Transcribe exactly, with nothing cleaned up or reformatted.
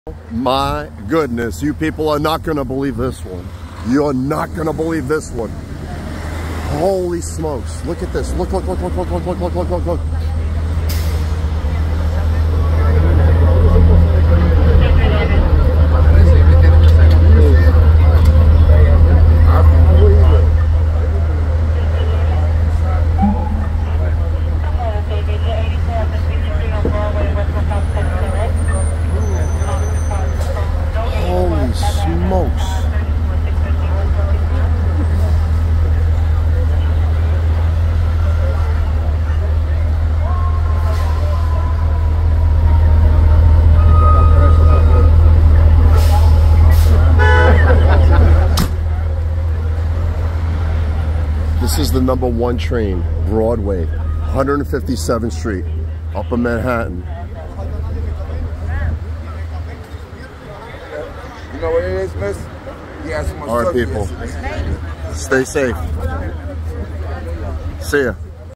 My goodness, you people are not gonna believe this one. You're not gonna believe this one. Holy smokes. Look at this. Look, look, look, look, look, look, look, look, look, look, look. Holy smokes. This is the number one train, Broadway, one hundred fifty-seventh Street, Upper Manhattan. You know what it is, miss? Yeah, all right, people. Stay safe. See ya.